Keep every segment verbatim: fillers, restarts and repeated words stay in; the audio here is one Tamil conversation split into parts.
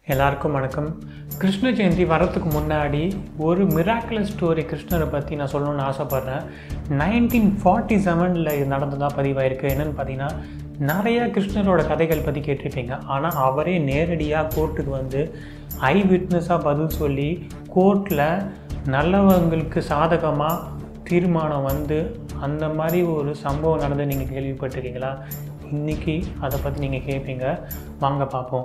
எல்லாருக்கும் வணக்கம். கிருஷ்ண ஜெயந்தி வரத்துக்கு முன்னாடி ஒரு மிராக்குலஸ் ஸ்டோரி கிருஷ்ணரை பற்றி நான் சொல்லணும்னு ஆசைப்பட்றேன். நைன்டீன் ஃபார்ட்டி செவனில் இது நடந்ததாக பதிவாயிருக்கு. என்னென்னு பார்த்தீங்கன்னா, நிறைய கிருஷ்ணரோட கதைகள் பற்றி கேட்டிருப்பீங்க. ஆனால் அவரே நேரடியாக கோர்ட்டுக்கு வந்து ஐ விட்னஸாக பதில் சொல்லி கோர்ட்டில் நல்லவங்களுக்கு சாதகமாக தீர்மானம் வந்து அந்த மாதிரி ஒரு சம்பவம் நடந்து நீங்கள் கேள்விப்பட்டிருக்கீங்களா? இன்றைக்கி அதை பற்றி நீங்கள் கேட்பீங்க. வாங்க பார்ப்போம்.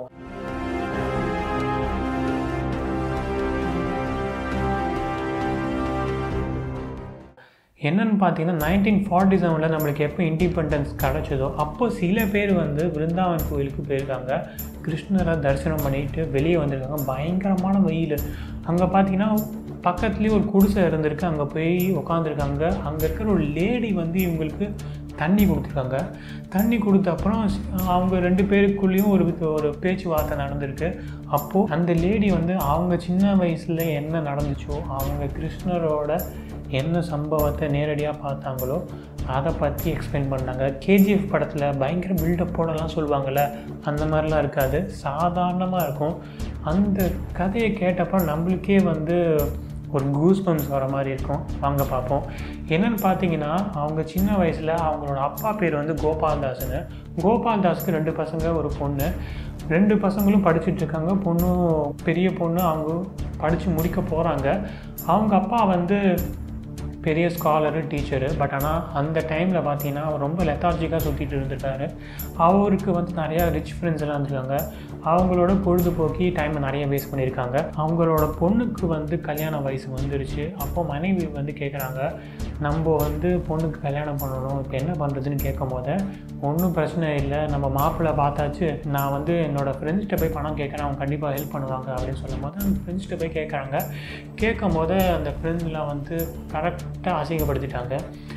என்னென்னு பார்த்தீங்கன்னா, நைன்டீன் ஃபார்ட்டி செவனில் நம்மளுக்கு எப்போ இண்டிபெண்டன்ஸ் கிடச்சதோ அப்போ சில பேர் வந்து விருந்தாவன் கோயிலுக்கு போயிருக்காங்க. கிருஷ்ணரை தரிசனம் பண்ணிட்டு வெளியே வந்திருக்காங்க. பயங்கரமான வெயில். அங்கே பார்த்தீங்கன்னா பக்கத்துலேயே ஒரு குடிசை இருந்திருக்கு. அங்கே போய் உட்காந்துருக்காங்க. அங்கே இருக்கிற ஒரு லேடி வந்து இவங்களுக்கு தண்ணி கொடுத்துருக்காங்க. தண்ணி கொடுத்த அப்புறம் அவங்க ரெண்டு பேருக்குள்ளேயும் ஒரு ஒரு பேச்சுவார்த்தை நடந்திருக்கு. அப்போது அந்த லேடி வந்து அவங்க சின்ன வயசில் என்ன நடந்துச்சோ, அவங்க கிருஷ்ணரோட என்ன சம்பவத்தை நேரடியாக பார்த்தாங்களோ அதை பற்றி எக்ஸ்பிளைன் பண்ணாங்க. கேஜிஎஃப் படத்தில் பயங்கர பில்டப்போடலாம் சொல்லுவாங்கள்ல, அந்த மாதிரிலாம் இருக்காது, சாதாரணமாக இருக்கும். அந்த கதையை கேட்டப்போ நம்மளுக்கே வந்து ஒரு கூஸ் பம்ப்ஸ் வர மாதிரி இருக்கும். வாங்க பார்ப்போம். என்னென்னு பார்த்தீங்கன்னா, அவங்க சின்ன வயசில் அவங்களோட அப்பா பேர் வந்து கோபால்தாஸ்னு. கோபால்தாஸ்க்கு ரெண்டு பசங்க ஒரு பொண்ணு. ரெண்டு பசங்களும் படிச்சுட்ருக்காங்க. பொண்ணும் பெரிய பொண்ணு அவங்க படித்து முடிக்க போகிறாங்க. அவங்க அப்பா வந்து பெரிய ஸ்காலரு, டீச்சரு. பட் ஆனால் அந்த டைமில் பார்த்தீங்கன்னா அவர் ரொம்ப லெத்தார்ஜிக்காக சுற்றிட்டு இருந்துட்டார். அவருக்கு வந்து நிறையா ரிச் ஃப்ரெண்ட்ஸ் எல்லாம் இருந்திருக்காங்க. அவங்களோட பொழுதுபோக்கி டைமை நிறைய வேஸ்ட் பண்ணியிருக்காங்க. அவங்களோட பொண்ணுக்கு வந்து கல்யாண வயசு வந்துருச்சு. அப்போ மனைவி வந்து கேட்குறாங்க, நம்ம வந்து பொண்ணுக்கு கல்யாணம் பண்ணணும், இப்போ என்ன பண்ணுறதுன்னு கேட்கும் போது, ஒன்றும் பிரச்சனை இல்லை, நம்ம மாப்பிள்ளை பார்த்தாச்சு, நான் வந்து என்னோடய ஃப்ரெண்ட்ஸ்கிட்ட போய் பணம் கேட்குறேன், அவங்க கண்டிப்பாக ஹெல்ப் பண்ணுவாங்க அப்படின்னு சொல்லும் போது அந்த ஃப்ரெண்ட்ஸ்கிட்ட போய் கேட்குறாங்க. கேட்கும் போது அந்த ஃப்ரெண்ட்ஸ்லாம் வந்து கரெக்டாக அசிங்கப்படுத்திட்டாங்க.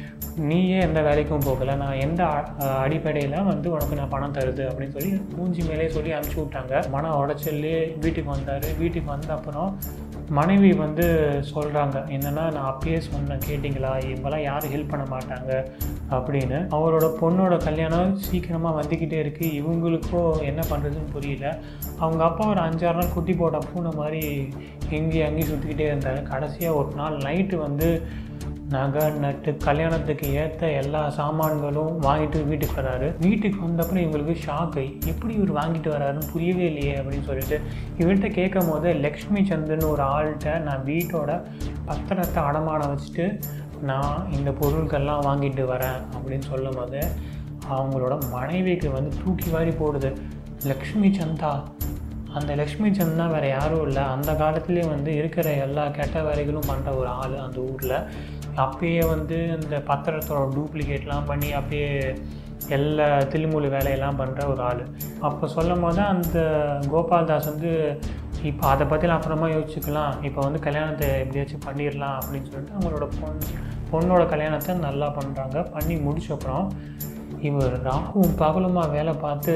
நீயே எந்த வேலைக்கும் போகலை, நான் எந்த அடிப்படையில் வந்து உனக்கு நான் பணம் தருது அப்படின்னு சொல்லி மூஞ்சி மேலே சொல்லி அனுப்பிச்சி விட்டாங்க. மன உடச்சல்லே வீட்டுக்கு வந்தார். வீட்டுக்கு வந்த அப்புறம் மனைவி வந்து சொல்கிறாங்க, என்னென்னா நான் அப்பயே சொன்னேன் கேட்டிங்களா, இவங்களாம் யாரும் ஹெல்ப் பண்ண மாட்டாங்க அப்படின்னு. அவரோட பொண்ணோட கல்யாணம் சீக்கிரமாக வந்துக்கிட்டே இருக்குது. இவங்களுக்கும் என்ன பண்ணுறதுன்னு புரியல. அவங்க அப்பா ஒரு அஞ்சாறு நாள் குட்டி போட்ட பூனை மாதிரி எங்கேயும் அங்கேயும் சுற்றிக்கிட்டே இருந்தார். கடைசியாக ஒரு நாள் நைட்டு வந்து நகை நட்டு கல்யாணத்துக்கு ஏற்ற எல்லா சாமான்களும் வாங்கிட்டு வீட்டுக்கு வராரு. வீட்டுக்கு வந்தப்பறம் இவங்களுக்கு ஷாக்கு, எப்படி இவர் வாங்கிட்டு வராருன்னு புரியவே இல்லையே அப்படின்னு சொல்லிட்டு இவர்கிட்ட கேட்கும் போது, லக்ஷ்மி சந்துன்னு ஒரு ஆள்கிட்ட நான் வீட்டோட பத்திரத்தை அடமானம் வச்சுட்டு நான் இந்த பொருட்கள்லாம் வாங்கிட்டு வரேன் அப்படின்னு சொல்லும் போது அவங்களோட மனைவிக்கு வந்து தூக்கி வாரி போடுது. லக்ஷ்மி சந்தா, அந்த லக்ஷ்மி சந்தா வேறு யாரும் இல்லை, அந்த காலத்துலேயே வந்து இருக்கிற எல்லா கெட்ட வேலைகளும் பண்ணுற ஒரு ஆள் அந்த ஊரில். அப்பயே வந்து இந்த பத்திரத்தோட டூப்ளிகேட்லாம் பண்ணி அப்பயே எல்லா தில்முழு வேலையெல்லாம் பண்ணுற ஒரு ஆள். அப்போ சொல்லும் போது அந்த கோபால்தாஸ் வந்து, இப்போ அதை பற்றிலாம் அப்புறமா யோசிச்சுக்கலாம், இப்போ வந்து கல்யாணத்தை எப்படியாச்சும் பண்ணிடலாம் அப்படின்னு சொல்லிட்டு அவங்களோட பொன் பொண்ணோட கல்யாணத்தை நல்லா பண்ணுறாங்க. பண்ணி முடிச்சப்பறம் இவர் ராகும் பகலுமாக வேலை பார்த்து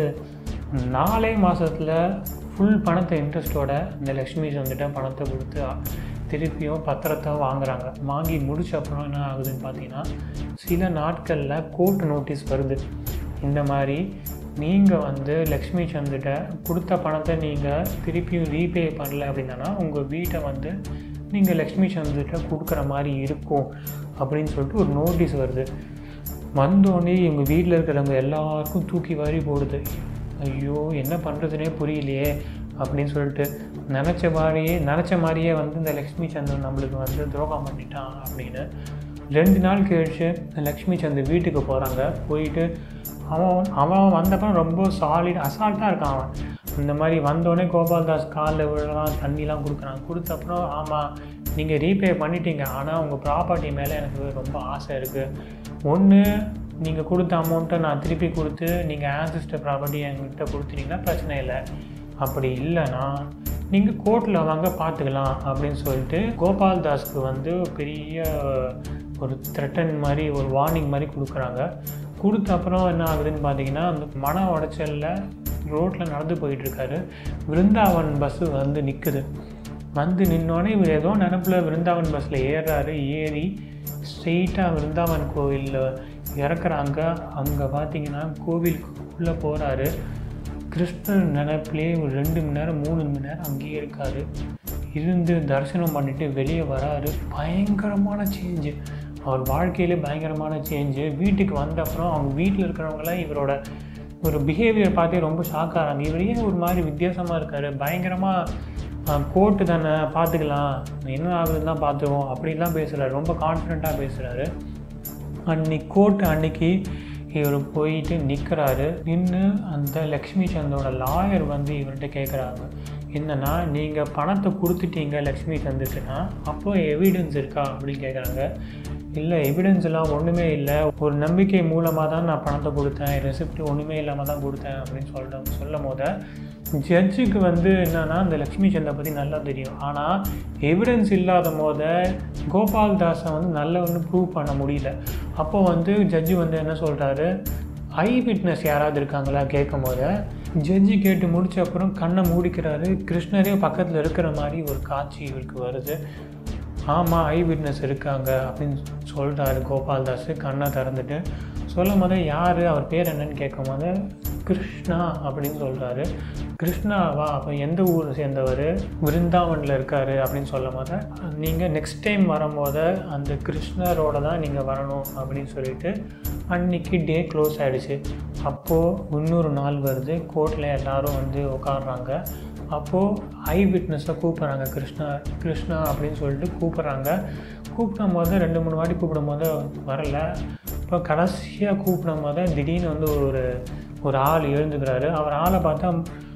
நாலே மாதத்தில் ஃபுல் பணத்தை இன்ட்ரெஸ்ட்டோட இந்த லக்ஷ்மி வந்துட்டு பணத்தை கொடுத்து திருப்பியும் பத்திரத்தை வாங்குகிறாங்க. வாங்கி முடிச்ச அப்புறம் என்ன ஆகுதுன்னு பார்த்தீங்கன்னா, சில நாட்களில் கோர்ட் நோட்டீஸ் வருது. இந்த மாதிரி நீங்கள் வந்து லக்ஷ்மி சந்துகிட்ட கொடுத்த பணத்தை நீங்கள் திருப்பியும் ரீபே பண்ணல அப்படின்னா உங்கள் வீட்டை வந்து நீங்கள் லக்ஷ்மி சந்துகிட்ட கொடுக்குற மாதிரி இருக்கும் அப்படின்னு சொல்லிட்டு ஒரு நோட்டீஸ் வருது. வந்தோடனே இவங்க வீட்டில் இருக்கிறவங்க எல்லாருக்கும் தூக்கி வாரி போடுது. ஐயோ என்ன பண்ணுறதுனே புரியலையே அப்படின்னு சொல்லிட்டு நினச்ச மாதிரியே நினச்ச மாதிரியே வந்து இந்த லக்ஷ்மி சந்தன் நம்மளுக்கு வந்து துரோகம் பண்ணிட்டான் அப்படின்னு. ரெண்டு நாள் கழிச்சு லக்ஷ்மி சந்தன் வீட்டுக்கு போகிறாங்க. போயிட்டு அவன் அவன் வந்தப்பறம் ரொம்ப சாலிட் அசால்ட்டாக இருக்கான். அவன் இந்த மாதிரி வந்தோடனே கோபால்தாஸ் காலில் விழலாம், தண்ணிலாம் கொடுக்குறான். கொடுத்தப்பறம், ஆமாம் நீங்கள் ரீபே பண்ணிட்டீங்க, ஆனால் உங்கள் ப்ராப்பர்ட்டி மேலே எனக்கு ரொம்ப ஆசை இருக்குது. ஒன்று நீங்கள் கொடுத்த அமௌண்ட்டை நான் திருப்பி கொடுத்து நீங்கள் ஆன்சிஸ்டர் ப்ராப்பர்ட்டி என்கிட்ட கொடுத்துட்டீங்கன்னா பிரச்சனை இல்லை, அப்படி இல்லைன்னா நீங்கள் கோர்ட்டில் வாங்க பார்த்துக்கலாம் அப்படின்னு சொல்லிட்டு கோபால்தாஸ்க்கு வந்து பெரிய ஒரு த்ரெட்டன் மாதிரி ஒரு வார்னிங் மாதிரி கொடுக்குறாங்க. கொடுத்த அப்புறம் என்ன ஆகுதுன்னு பார்த்தீங்கன்னா, அந்த மன உடைச்சலில் ரோட்டில் நடந்து போயிட்டுருக்காரு. விருந்தாவன் பஸ்ஸு வந்து நிற்குது. வந்து நின்னோடனே இவர் ஏதோ நினப்பில் விருந்தாவன் பஸ்ஸில் ஏறுறாரு. ஏறி ஸ்ட்ரெயிட்டாக விருந்தாவன் கோவிலில் இறக்குறாங்க. அங்கே பார்த்தீங்கன்னா கோவிலுக்குள்ளே போகிறாரு. கிருஷ்ணர் நினைப்பிலே ஒரு ரெண்டு மணி நேரம் மூணு மணி நேரம் அங்கேயே இருக்கார். இருந்து தரிசனம் பண்ணிவிட்டு வெளியே வராரு. பயங்கரமான சேஞ்சு, அவர் வாழ்க்கையிலே பயங்கரமான சேஞ்சு. வீட்டுக்கு வந்த அப்புறம் அவங்க வீட்டில் இருக்கிறவங்களாம் இவரோட ஒரு பிஹேவியர் பார்த்தே ரொம்ப ஷாக் ஆகிறாங்க. இவர் ஏன் ஒரு மாதிரி வித்தியாசமாக இருக்கார், பயங்கரமாக கோர்ட்டு தானே பார்த்துக்கலாம், என்ன ஆகுதுன்னு தான் பார்த்துருவோம் அப்படின்லாம் பேசுகிறாரு. ரொம்ப கான்ஃபிடெண்ட்டாக பேசுகிறாரு. அன்னைக்கு கோர்ட்டு அன்னைக்கு இவர் போயிட்டு நிற்கிறாரு. நின்று அந்த லக்ஷ்மி சந்தோட லாயர் வந்து இவர்கிட்ட கேட்குறாங்க, என்னென்னா நீங்கள் பணத்தை கொடுத்துட்டீங்க லக்ஷ்மி சந்துக்குன்னா அப்போ எவிடன்ஸ் இருக்கா அப்படின்னு கேட்குறாங்க. இல்லை, எவிடன்ஸ்லாம் ஒன்றுமே இல்லை, ஒரு நம்பிக்கை மூலமாக தான் நான் பணத்தை கொடுத்தேன், ரெசிப்ட் ஒன்றுமே இல்லாமல் தான் கொடுத்தேன் அப்படின்னு சொல்கிறேன். சொல்லும் போது ஜட்ஜுக்கு வந்து என்னென்னா அந்த லக்ஷ்மி சந்தை பற்றி நல்லா தெரியும். ஆனால் எவிடன்ஸ் இல்லாத போத கோபால் தாஸை வந்து நல்ல ஒன்று ப்ரூவ் பண்ண முடியல. அப்போ வந்து ஜட்ஜு வந்து என்ன சொல்கிறாரு, ஐ விட்னஸ் யாராவது இருக்காங்களா கேட்கும் போது ஜட்ஜி கேட்டு முடித்த அப்புறம் கண்ணை மூடிக்கிறாரு. கிருஷ்ணரே பக்கத்தில் இருக்கிற மாதிரி ஒரு காட்சி இவருக்கு வருது. ஆமாம், ஐ விட்னஸ் இருக்காங்க அப்படின்னு சொல்கிறாரு கோபால் தாஸ் கண்ணை திறந்துட்டு. சொல்லும் போது யார், அவர் பேர் என்னன்னு கேட்கும் போது கிருஷ்ணா அப்படின்னு சொல்கிறாரு. கிருஷ்ணாவா, அப்போ எந்த ஊரை சேர்ந்தவர், விருந்தாவனில் இருக்கார் அப்படின்னு சொல்லும் போது நீங்கள் நெக்ஸ்ட் டைம் வரும்போது அந்த கிருஷ்ணரோட தான் நீங்கள் வரணும் அப்படின்னு சொல்லிட்டு அன்றைக்கி டே க்ளோஸ் ஆகிடுச்சு. அப்போது இன்னொரு நாள் வருது, கோர்ட்டில் எல்லோரும் வந்து உட்காடுறாங்க. அப்போது ஐ விட்னஸை கூப்பிட்றாங்க, கிருஷ்ணா கிருஷ்ணா அப்படின்னு சொல்லிட்டு கூப்பிட்றாங்க. கூப்பிடும் போது ரெண்டு மூணு வாட்டி கூப்பிடும் போது வரல. இப்போ கடைசியாக கூப்பிடும் போது திடீர்னு வந்து ஒரு ஒரு ஆள் எழுந்துக்கிறாரு. அவர் ஆளை பார்த்தா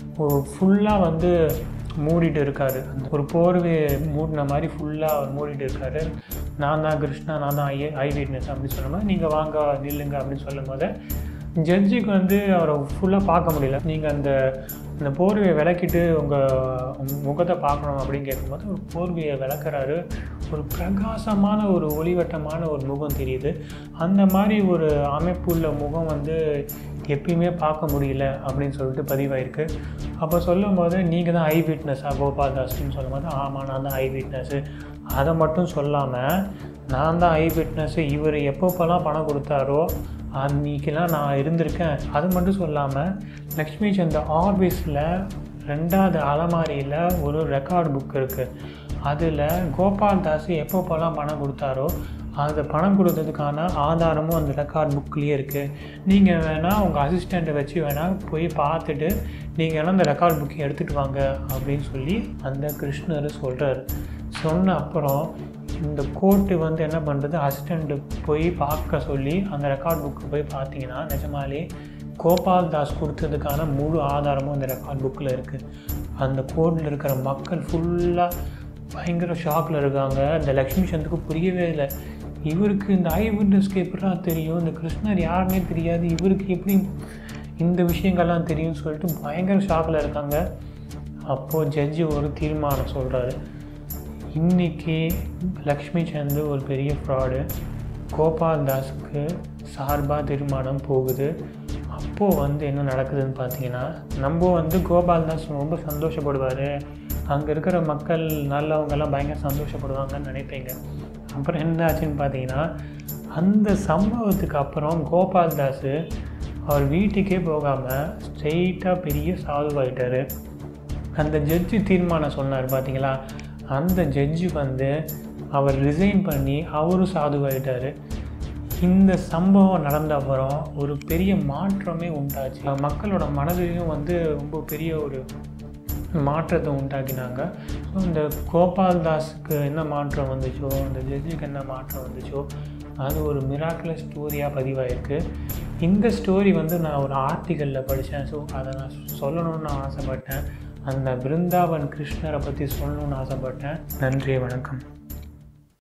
ஃபுல்லாக வந்து மூடிட்டு இருக்கார். அந்த ஒரு போர்வையை மூடின மாதிரி ஃபுல்லாக அவர் மூடிட்டு இருக்கார். நான் தான் கிருஷ்ணா, நான் தான் ஐ ஐ விட்னஸ் அப்படின்னு சொல்லும் போது நீங்கள் வாங்க நில்லுங்க அப்படின்னு சொல்லும் போது ஜட்ஜுக்கு வந்து அவரை ஃபுல்லாக பார்க்க முடியல. நீங்கள் அந்த அந்த போர்வையை விளக்கிட்டு உங்கள் முகத்தை பார்க்கணும் அப்படின்னு கேட்கும்போது ஒரு போர்வையை விளக்குறாரு. ஒரு பிரகாசமான ஒரு ஒளிவட்டமான ஒரு முகம் தெரியுது. அந்த மாதிரி ஒரு அமைப்புள்ள முகம் வந்து எப்பயுமே பார்க்க முடியல அப்படின்னு சொல்லிட்டு பதிவாயிருக்கு. அப்போ சொல்லும் போது நீங்கள் தான் ஐ விட்னஸா கோபால் தாஸ்ன்னு சொல்லும் போது ஆமாம் நான் தான் ஐ விட்னஸ்ஸு. அதை மட்டும் சொல்லாமல் நான் தான் ஐ விட்னஸ்ஸு, இவர் எப்பப்போலாம் பணம் கொடுத்தாரோ அன்றைக்கெலாம் நான் இருந்திருக்கேன். அது மட்டும் சொல்லாமல் லக்ஷ்மி சந்த ஆஃபீஸில் ரெண்டாவது அலமாரியில் ஒரு ரெக்கார்டு புக் இருக்குது. அதில் கோபால் தாஸ் எப்பப்போலாம் பணம் கொடுத்தாரோ அந்த பணம் கொடுத்ததுக்கான ஆதாரமும் அந்த ரெக்கார்ட் புக்லேயே இருக்குது. நீங்கள் வேணால் உங்கள் அசிஸ்டண்ட்டை வச்சு வேணால் போய் பார்த்துட்டு நீங்கள் வேணால் அந்த ரெக்கார்ட் புக்கை எடுத்துகிட்டு வாங்க அப்படின்னு சொல்லி அந்த கிருஷ்ணர் சொல்கிறார். சொன்ன அப்புறம் இந்த கோர்ட்டு வந்து என்ன பண்ணுறது, அசிஸ்டண்ட்டு போய் பார்க்க சொல்லி அந்த ரெக்கார்ட் புக்கு போய் பார்த்தீங்கன்னா நிஜமாலே கோபால் தாஸ் கொடுத்ததுக்கான முழு ஆதாரமும் அந்த ரெக்கார்ட் புக்கில் இருக்குது. அந்த கோர்ட்டில் இருக்கிற மக்கள் ஃபுல்லாக பயங்கர ஷாக்கில் இருக்காங்க. இந்த லக்ஷ்மி சந்துக்கு புரியவே இல்லை. இவருக்கு இந்த ஐ விட்னஸ்க்கு எப்படா தெரியும், இந்த கிருஷ்ணர் யாருன்னே தெரியாது, இவருக்கு எப்படி இந்த விஷயங்கள்லாம் தெரியும்னு சொல்லிட்டு பயங்கர ஷாக்கில் இருக்காங்க. அப்போது ஜட்ஜி ஒரு தீர்மானம் சொல்கிறாரு, இன்றைக்கி லக்ஷ்மி சந்து ஒரு பெரிய ஃப்ராடு, கோபால் தாஸுக்கு சார்பாக தீர்மானம் போகுது. அப்போது வந்து என்ன நடக்குதுன்னு பார்த்தீங்கன்னா, நம்ம வந்து கோபால் தாஸ் ரொம்ப சந்தோஷப்படுவார், அங்கே இருக்கிற மக்கள் நல்லவங்கெல்லாம் பயங்கர சந்தோஷப்படுவாங்கன்னு நினைப்பீங்க. அப்புறம் என்ன ஆச்சுன்னு பார்த்தீங்கன்னா, அந்த சம்பவத்துக்கு அப்புறம் கோபால் தாஸ் அவர் வீட்டுக்கே போகாமல் ஸ்ட்ரெயிட்டாக பெரிய சாதுவாயிட்டார். அந்த ஜட்ஜு தீர்மானம் சொன்னார் பார்த்தீங்களா, அந்த ஜட்ஜு வந்து அவர் ரிசைன் பண்ணி அவரும் சாதுவாயிட்டார். இந்த சம்பவம் நடந்த அப்புறம் ஒரு பெரிய மாற்றமே உண்டாச்சு. மக்களோட மனதிலையும் வந்து ரொம்ப பெரிய ஒரு மாற்றத்தை உண்டாக்கினாங்க. ஸோ இந்த கோபால் தாஸுக்கு என்ன மாற்றம் வந்துச்சோ, அந்த ஜட்ஜுக்கு என்ன மாற்றம் வந்துச்சோ, அது ஒரு மிராக்குலஸ் ஸ்டோரியாக பதிவாயிருக்கு. இந்த ஸ்டோரி வந்து நான் ஒரு ஆர்டிக்கலில் படித்தேன். ஸோ அதை நான் சொல்லணும்னு நான் ஆசைப்பட்டேன். அந்த விருந்தாவன் கிருஷ்ணரை பற்றி சொல்லணும்னு ஆசைப்பட்டேன். நன்றி, வணக்கம்.